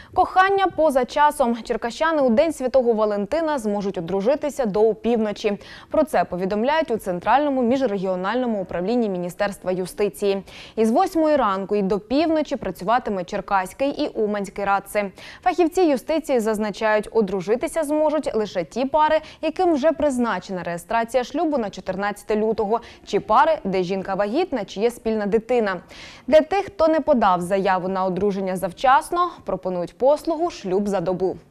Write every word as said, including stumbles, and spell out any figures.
Кохання поза часом. Черкащани у День Святого Валентина зможуть одружитися до опівночі. Про це повідомляють у Центральному міжрегіональному управлінні Міністерства юстиції. Із восьмої ранку і до півночі працюватиме Черкаський і Уманський радси. Фахівці юстиції зазначають, одружитися зможуть лише ті пари, яким вже призначена реєстрація шлюбу на чотирнадцяте лютого, чи пари, де жінка вагітна, чи є спільна дитина. Для тих, хто не подав заяву на одруження завчасно, пропонують послугу «Шлюб за добу».